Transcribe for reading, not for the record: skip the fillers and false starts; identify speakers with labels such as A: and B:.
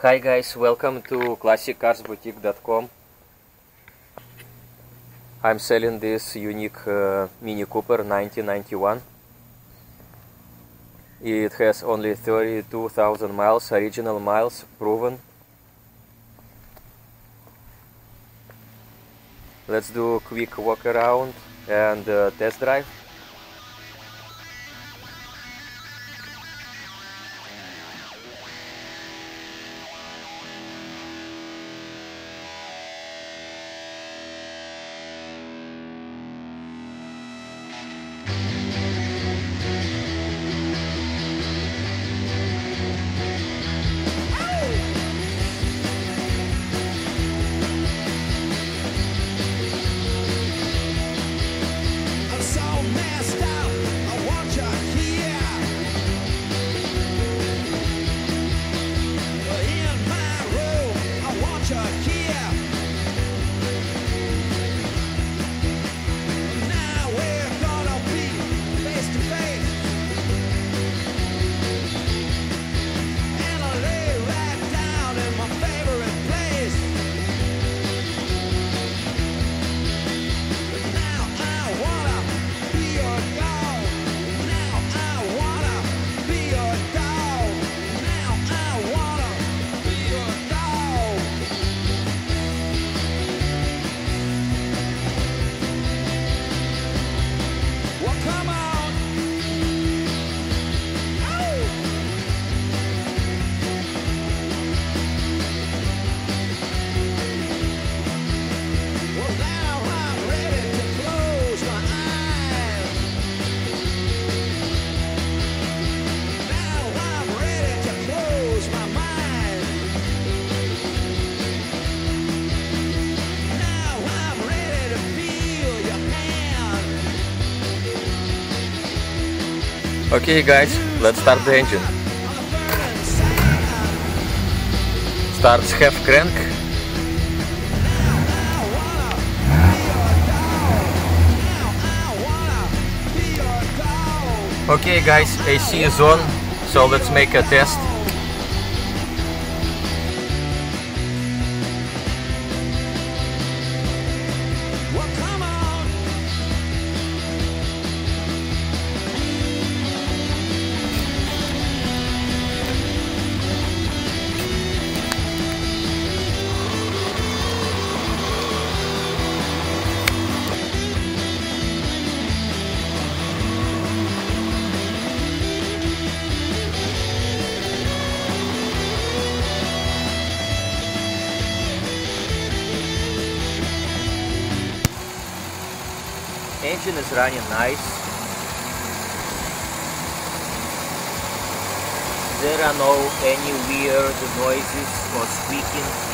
A: Hi guys, welcome to ClassicCarsBoutique.com. I'm selling this unique Mini Cooper 1991. It has only 32,000 miles, original miles, proven. Let's do a quick walk around and test drive. Okay guys, let's start the engine. Starts half crank. Okay guys, AC is on, so let's make a test. Engine is running nice. There are no any weird noises or squeaking.